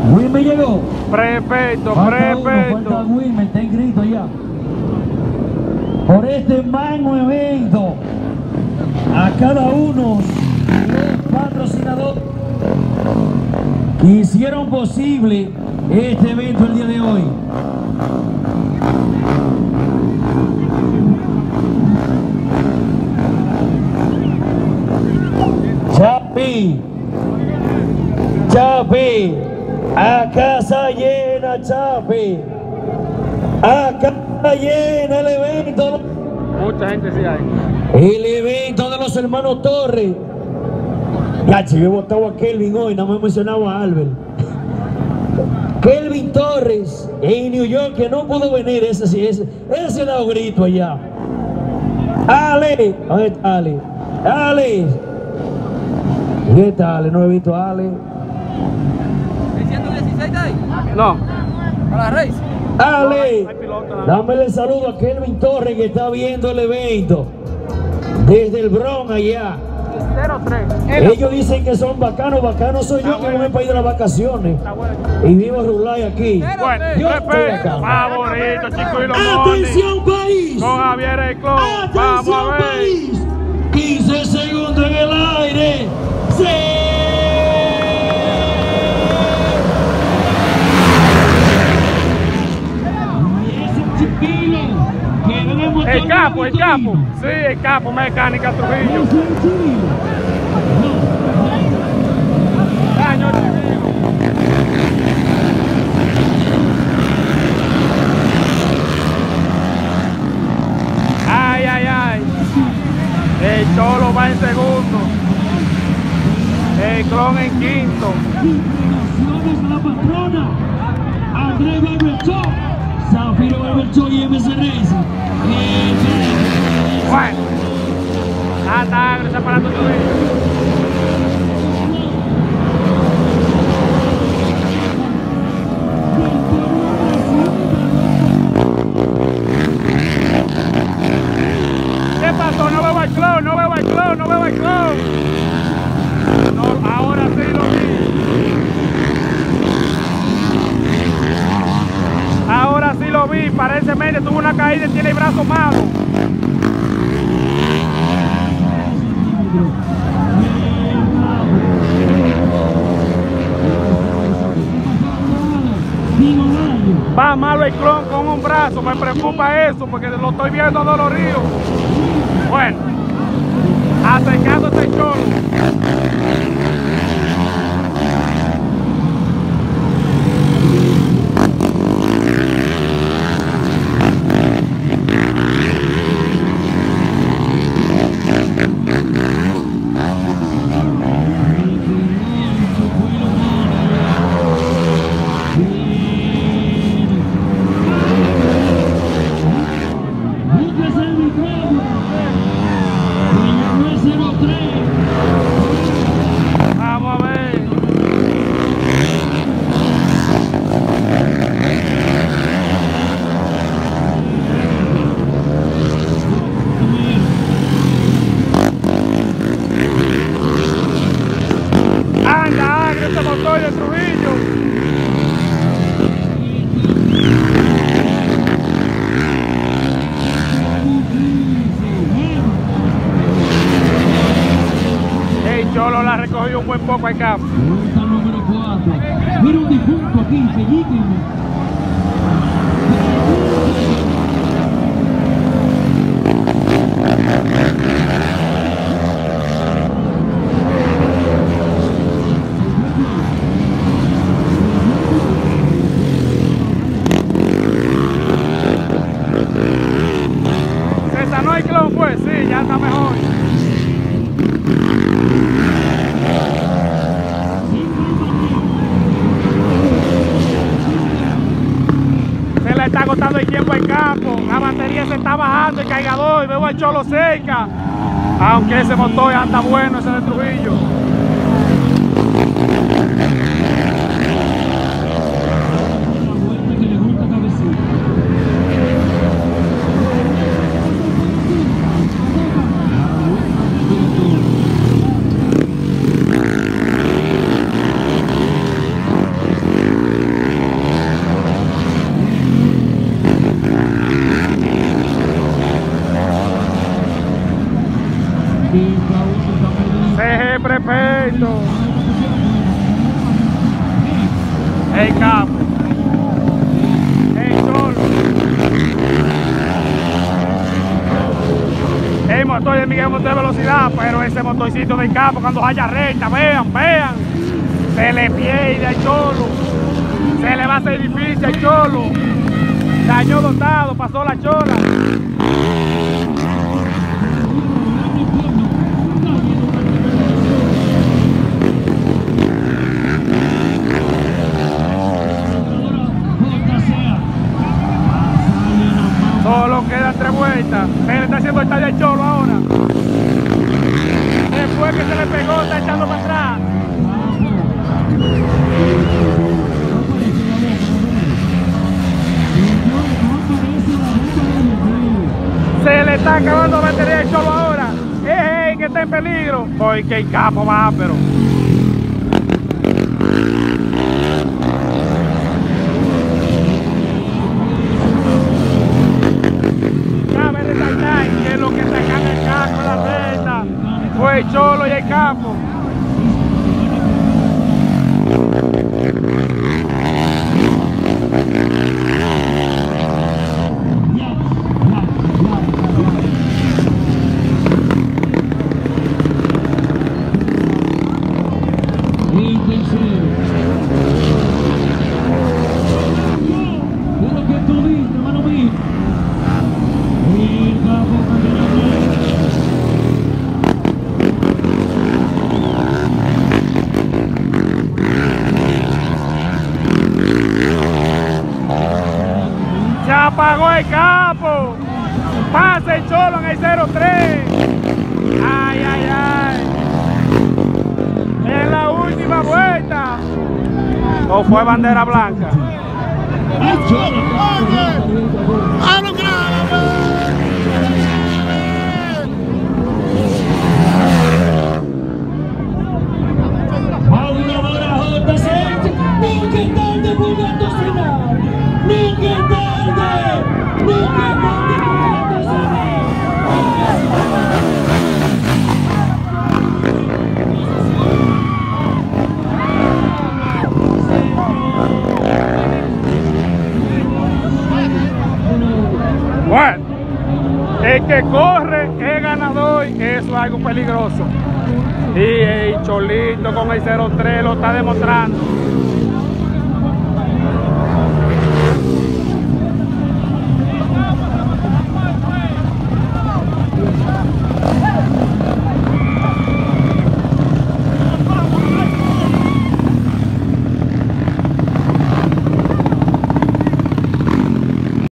Wilmer llegó. Perfecto, Falta Wilmer, está inscrito ya. Por este magno evento, a cada uno los patrocinadores que hicieron posible este evento el día de hoy. Chapi, a casa llena, Chapi, a casa llena el evento. Mucha gente sí hay. El evento de los hermanos Torres. Ya, yo he votado a Kelvin hoy, no me he mencionado a Albert. Kelvin Torres en New York, que no pudo venir, ese ha dado grito allá. Ale, ¿dónde está Ale? Ale, ¿dónde está Ale? No he visto a Ale. 616 de ahí. No. Para la race. Ale, dámele el saludo a Kelvin Torres que está viendo el evento desde el Bronx allá. 03. Ellos dicen que son bacanos, soy yo que no me he pedido las vacaciones y vivo Rulay aquí. Bueno, Yo estoy acá. favorito, chico y los ¡Atención, país! con Javier el Clon. Vamos ¡Atención, a ver. país! 15 segundos en el aire. El capo. Sí, el capo, Mecánica Trujillo. Daño civil. Ay. El Cholo va en segundo. El Clon en quinto. La patrona, André Barberchó, Zafiro Barberchó y MSRS. Bueno, hasta Agres aparato Trujillo. ¿Qué pasó? No veo el Clon. No, ahora sí lo vi. Ahora sí lo vi, parece mente tuvo una caída y tiene el brazo malo. Va malo el Clon con un brazo, me preocupa eso porque lo estoy viendo dolorido. Bueno, acercándose el Cholo. Vamos a ver. Anda, este motor de Trujillo. El Cholo la recogió un buen poco al campo. Vuelta número 4. Mira un difunto aquí, pellíquenme. ¿Se sanó el Clon pues? Sí, ya está mejor. Se le está agotando el tiempo al campo, la batería se está bajando, el cargador, y veo al Cholo cerca. Aunque ese motor anda bueno, ese de Trujillo. El Capo. El Cholo. El motor de Miguel motor de velocidad, pero ese motorcito del Capo cuando haya recta, vean, se le pierde al Cholo. Se le va a hacer difícil al Cholo. Daño dotado, pasó la chola. Solo quedan 3 vueltas. Él está haciendo el taller al Cholo ahora. Después que se le pegó, está echando para atrás. Se le está acabando la batería del Cholo ahora. Que está en peligro. Porque el Capo va, pero. Cabe resaltar que lo que sacan el casco en la recta fue el Cholo y el Capo. Se apagó el Capo. Pasa el Cholo en el 03. Ay, ay, ay. En la última vuelta. ¿O fue bandera blanca? Bueno, el que corre es ganador, eso es algo peligroso. Y el Cholito con el 03 lo está demostrando.